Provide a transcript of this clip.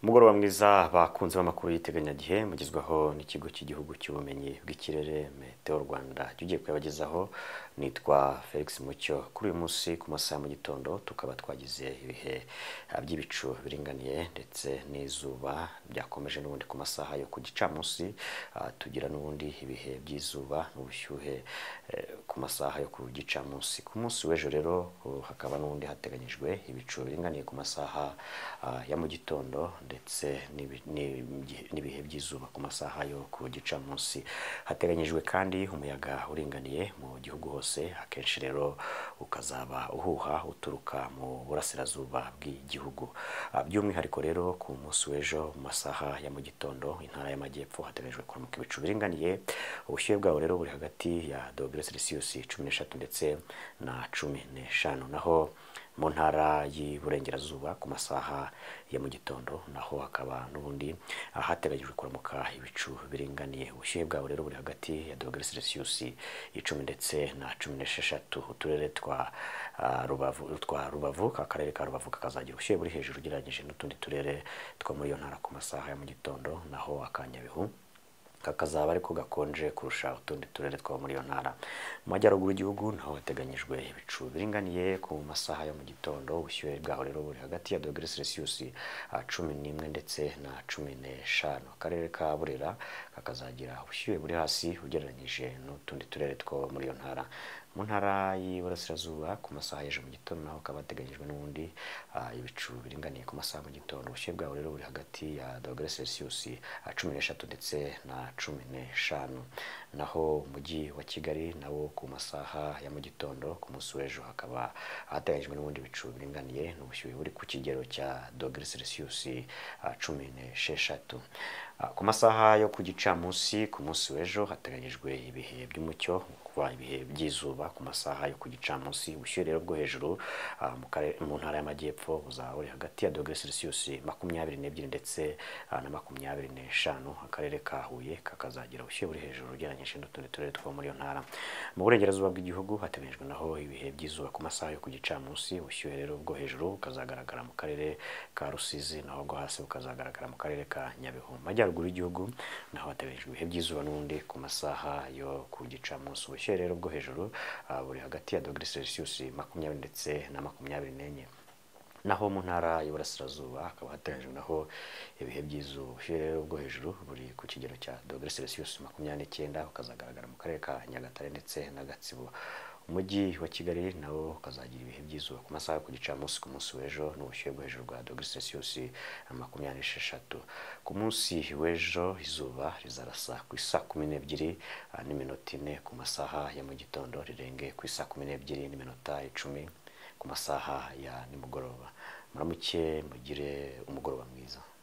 Umugoroba mwiza bakunze b'amakuru y'iteganyagihe mugizwaho n'ikigo cy'igihugu cy'ubumenyi bw'ikirere Meteorology Rwanda tugiye kuyabagezaho. Nitwa Felix Mucyo. Kuri uyu munsi ku masaha mu gitondo tukaba twagize ibihe by'ibicu biringaniye ndetse n'izuba byakomeje n'ubundi ku masaha yo ku gicamunsi, tugira n'ubundi ibihe by'izuba n'ubushyuhe ku masaha yo ku gicamunsi. Ku munsi w'ejo rero hakaba n'ubundi hateganyijwe ibicu biringaniye ku masaha ya mu gitondo ndetse n'ibihe by'izuba ku masaha yo ku gicamunsi. Hateganyijwe kandi umuyaga uringaniye mu gihugu hose, akenshi rero ukazaba uhuha uturuka mu burasirazuba bw'igihugu. By'umwihariko rero ku munsi w'ejo mu masaha ya mu gitondo intara y'amajyepfo hateganyijwe kuramuka ibicu biringaniye. Ubushyuhe bwaho rero buri hagati ya °C 13 ndetse na 15, naho mu ntara y'Iburengerazuba ku masaha ya mu gitondo naho hakaba n'ubundi hateganyijwe kuramuka ibicu biringaniye. Ubushyuhe bwaho rero buri hagati ya °C 10 ndetse na 16. Uturere twa Rubavu, akarere ka Rubavu kakazagira ubushyuhe buri hejuru ugereranyije n'utundi turere two muri iyo ntara ku masaha ya mu gitondo, naho akanyabihu kakazaba ariko gakonje kurusha utundi turere two muri iyo ntara. Mu majyaruguru y'igihugu naho hateganyijwe ibicu biringaniye ku masaha ya mu gitondo. Ubushyuhe bwaho rero buri hagati ya °C 11 ndetse na 15. Akarere ka Burera kakazagira ubushyuhe buri hasi ugereranyije n'utundi turere two muri iyo ntara. Mu ntara y'Iburasirazuba ku masaha y'ejo mu gitondo naho hakaba hateganyijwe n'ubundi ibicu biringaniye ku masaha mu gitondo. Ubushyuhe bwaho rero buri hagati ya °C 13 ndetse na 15. Naho umujyi wa Kigali nawo ku masaha ya mu gitondo ku munsi w'ejo hakaba hateganyijwe n'ubundi ibicu biringaniye n'ubushyuhe buri ku kigero cya °C 16. Ku masaha yo ku gicamunsi ku munsi w'ejo hateganyijwe ibihe by'umucyo, kuba ibihe by'izuba ku masaha yo ku gicamunsi. Ubushyuhe rero bwo hejuru mu ntara y'amajyepfo buzaba buri hagati ya °C 22 ndetse na 25. Akarere ka Huye kakazagira ubushyuhe buri hejuru ugereranyije n'utundi turere two muri iyo ntara. Mu burengerazuba bw'igihugu hateganyijwe naho ibihe by'izuba ku masaha yo ku gicamunsi. Ubushyuhe rero bwo hejuru bukazagaragara mu karere ka Rusizi, naho bwo hasi bukazagaragara mu karere ka Nyabihu. Mu majyaruguru y'igihugu naho hateganyijwe ibihe by'izuba n'ubundi ku masaha yo ku gicamunsi. Ubushyuhe rero bwo hejuru buri hagati ya °C 20 ndetse na 24. Naho mu ntara y'Iburasirazuba hakaba hateganyijwe naho ibihe by'izuba. Ubushyuhe rero bwo hejuru buri ku kigero cya °C 29 ukazagaragara mu karere ka Nyagatare ndetse na Gatsibo. Umujyi wa Kigali nawo ukazagira ibihe by'izuba ku masaha ku gicamunsi ku munsi w'ejo n'ubushyuhe bwo hejuru bwa °C 26. Ku munsi w'ejo izuba rizarasa ku isa 12:04 ku masaha ya mu gitondo, rirenge ku isa 12:10 ku masaha ya nimugoroba. Muramuke mugire umugoroba mwiza.